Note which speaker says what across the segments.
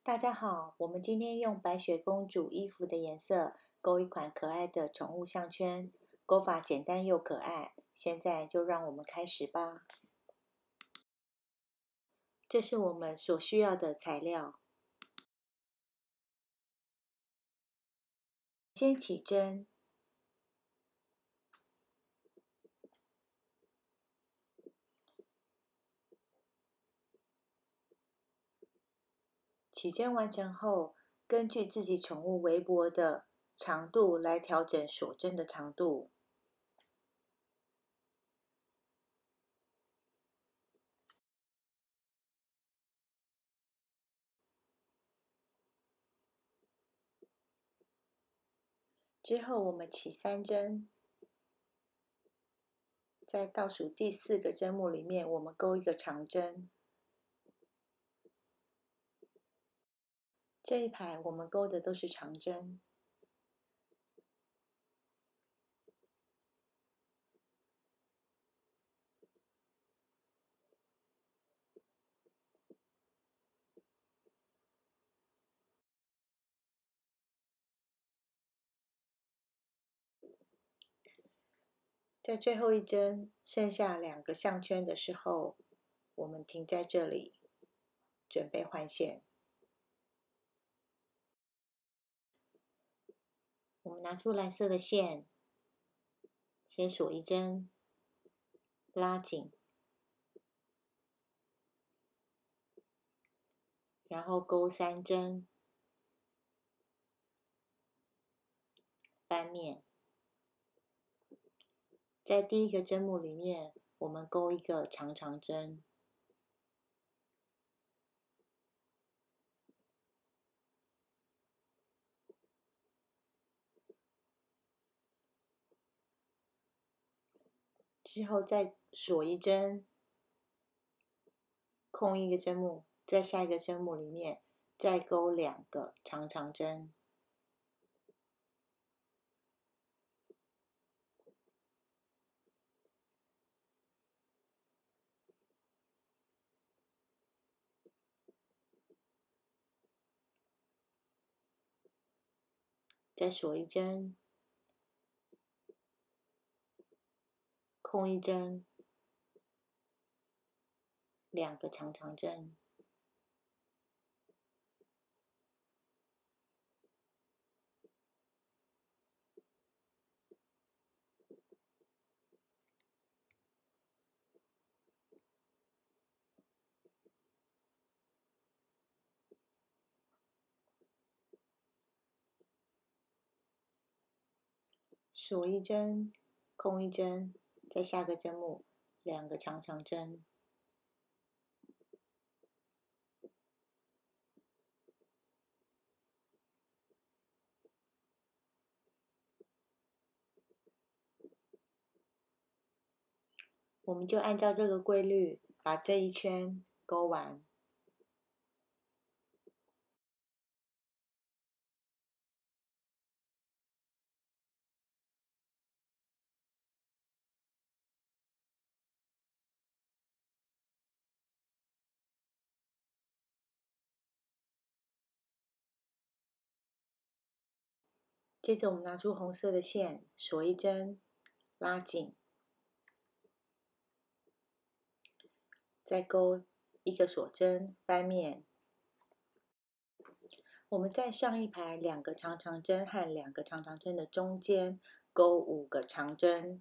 Speaker 1: 大家好，我们今天用白雪公主衣服的颜色勾一款可爱的宠物项圈，勾法简单又可爱。现在就让我们开始吧。这是我们所需要的材料。先起针，起针完成后，根据自己宠物围脖的长度来调整锁针的长度。之后我们起3针，在倒数第4个针目里面，我们勾一个长针。这一排我们勾的都是长针。在最后一针剩下2个项圈的时候，我们停在这里，准备换线。我们拿出蓝色的线，先锁1针，拉紧，然后勾3针，翻面。在第一个针目里面，我们勾一个长针。之后再锁1针，空一个针目，在下一个针目里面再勾2个长针。再锁1针，空1针，2个长针。锁1针，空1针，在下个针目2个长针。我们就按照这个规律，把这一圈勾完。接着我们拿出红色的线，锁1针，拉紧，再勾一个锁针，翻面。我们在上一排2个长针和2个长针的中间勾5个长针。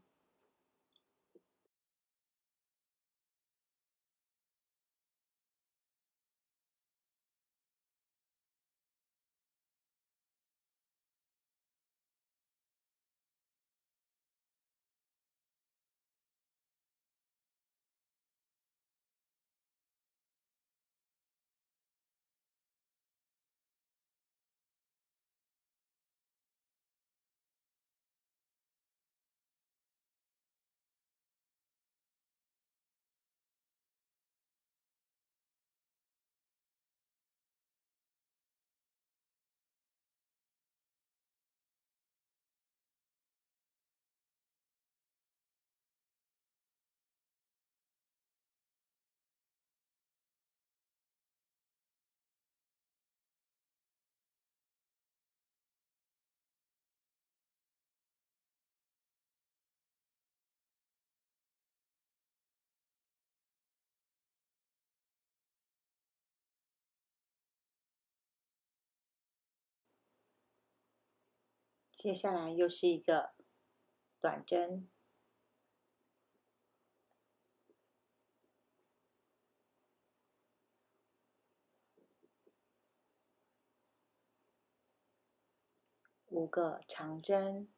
Speaker 1: 接下来又是一个短针，5个长针，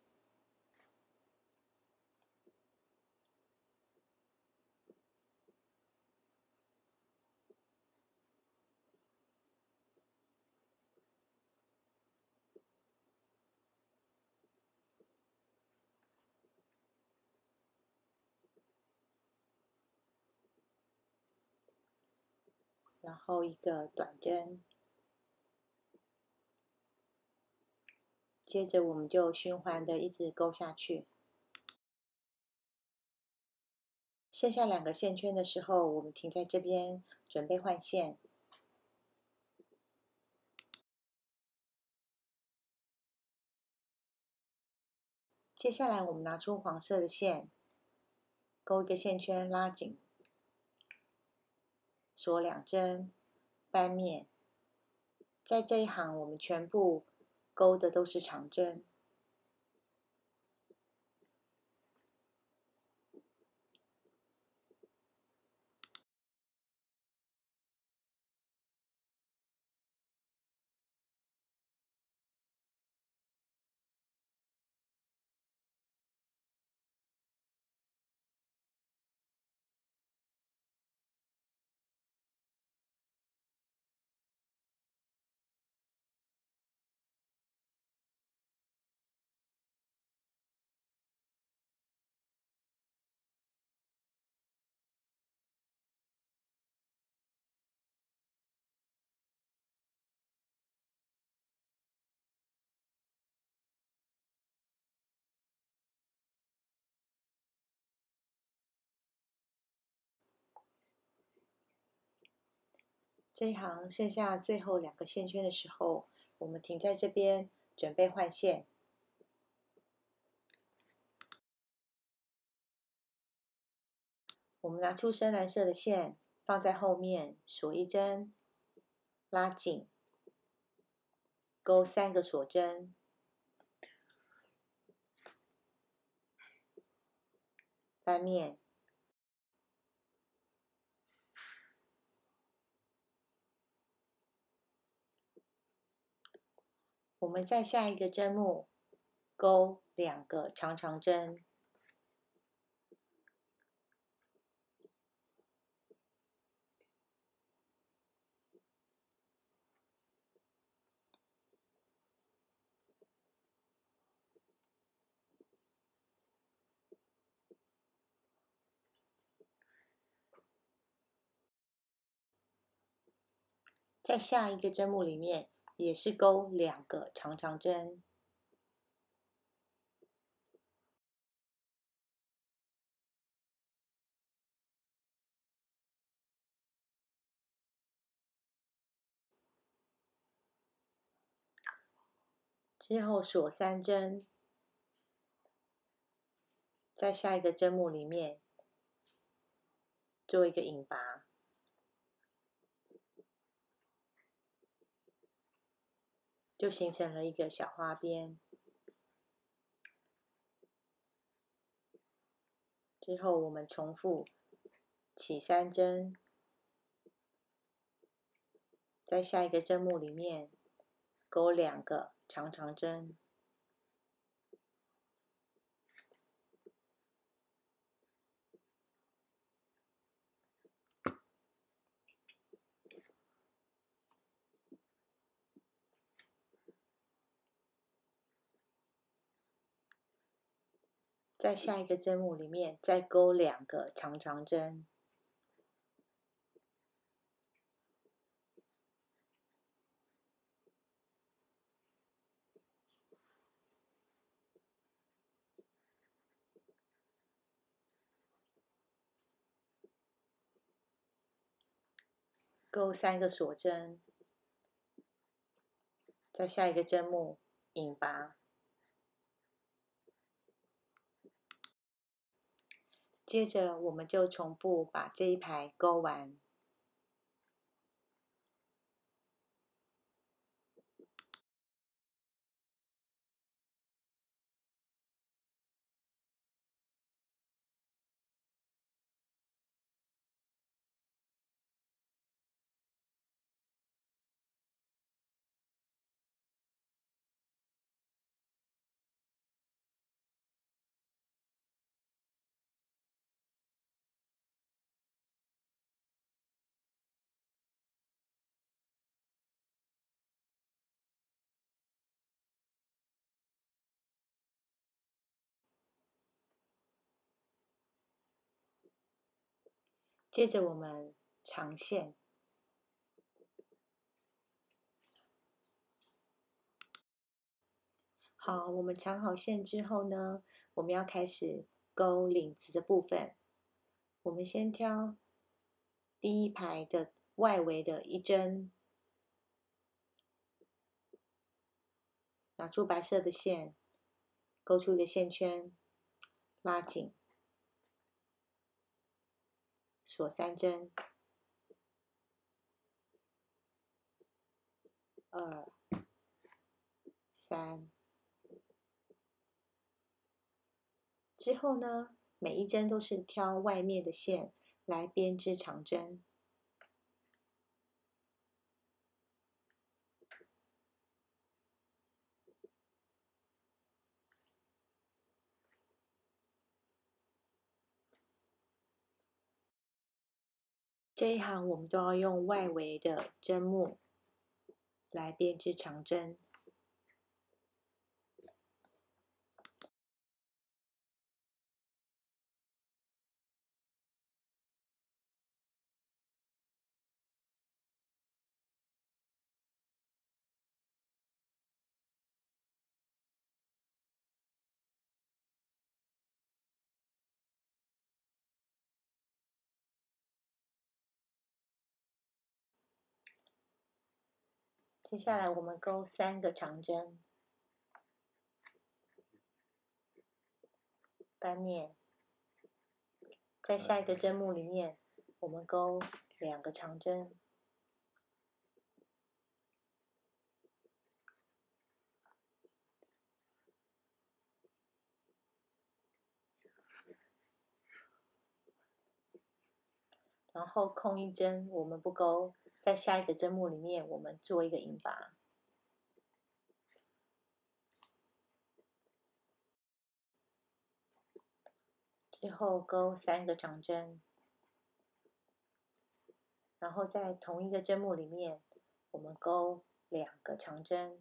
Speaker 1: 然后一个短针，接着我们就循环的一直勾下去。剩下2个线圈的时候，我们停在这边，准备换线。接下来我们拿出黄色的线，勾一个线圈，拉紧，锁2针，翻面。在这一行，我们全部勾的都是长针。这一行剩下最后2个线圈的时候，我们停在这边，准备换线。我们拿出深蓝色的线，放在后面，锁1针，拉紧，勾3个锁针，翻面。我们在下一个针目勾2个长长针，在下一个针目里面也是勾2个长长针。之后锁3针，在下一个针目里面做一个引拔，就形成了一个小花边。之后我们重复起3针，在下一个针目里面勾2个长长针，在下一个针目里面再勾2个长长针，勾3个锁针，在下一个针目引拔。接着我们就重复把这一排勾完。 接着我们长线。好，我们长好线之后呢，我们要开始钩领子的部分。我们先挑第一排的外围的一针，拿出白色的线，勾出一个线圈，拉紧，锁3针，2、3。之后呢，每一针都是挑外面的线来编织长针。这一行我们都要用外围的针目来编织长针。接下来我们钩3个长针，翻面，在下一个针目里面，我们钩2个长针，然后空一针我们不钩，在下一个针目里面我们做一个引拔。之后钩3个长针，然后在同一个针目里面，我们钩2个长针，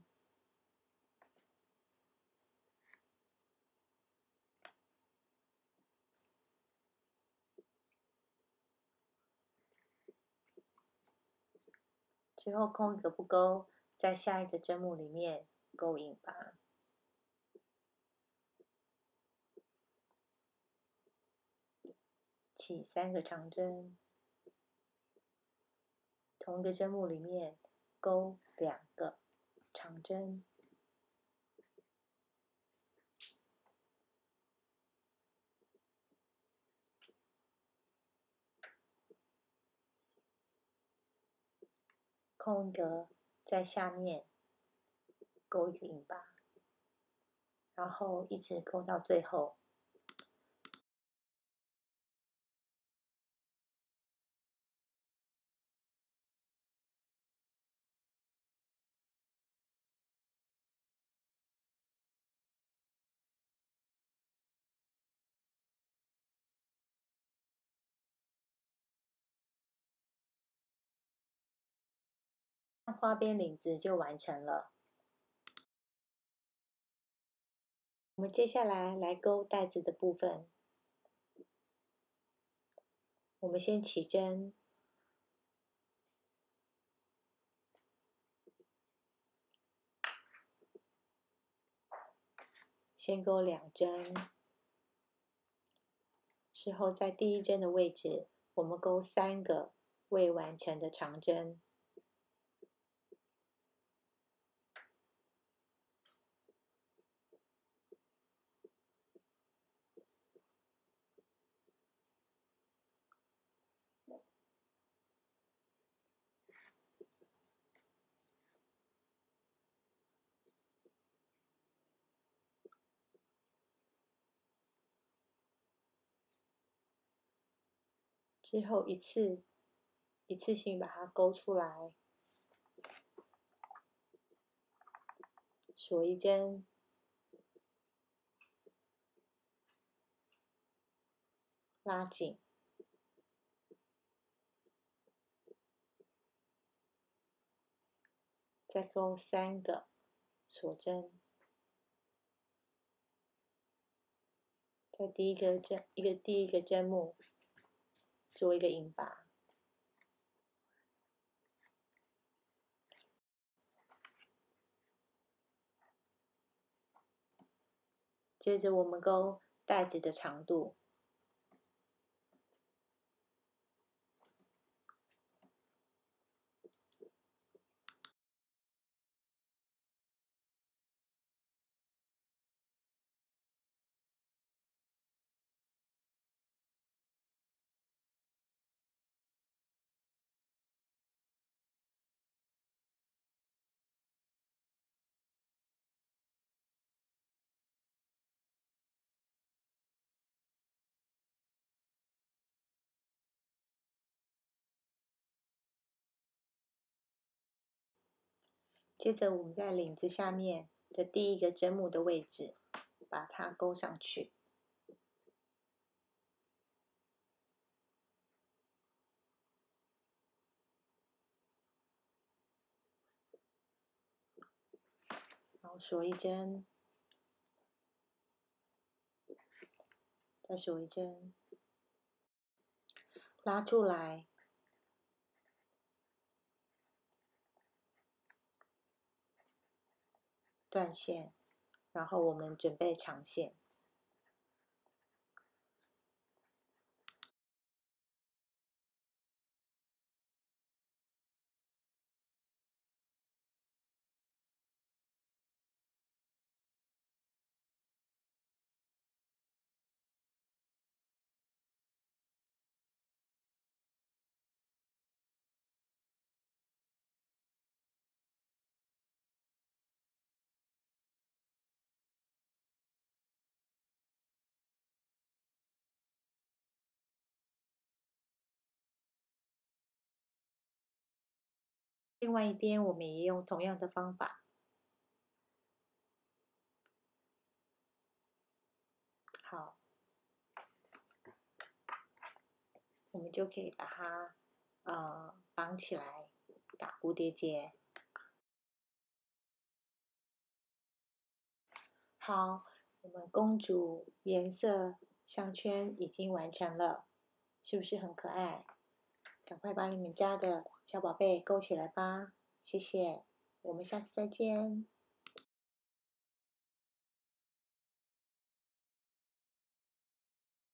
Speaker 1: 之后空一个不钩，在下一个针目里面钩引拔。起3个长针，同一个针目里面钩2个长针，空一格在下面钩一个引拔，然后一直钩到最后。花边领子就完成了。我们接下来来钩带子的部分。我们先起针，先钩2针，之后在第一针的位置，我们钩3个未完成的长针。之后一次性把它勾出来，锁1针，拉紧，再钩3个锁针，在第一个针目做一个引拔。接着我们钩带子的长度。接着我们在领子下面的第一个针目的位置，把它钩上去。然后锁一针，再锁一针，拉出来，断线，然后我们准备长线。另外一边我们也用同样的方法。好，我们就可以把它绑起来，打蝴蝶结。好，我们公主颜色项圈已经完成了，是不是很可爱？赶快把你们家的小宝贝勾起来吧！谢谢，我们下次再见。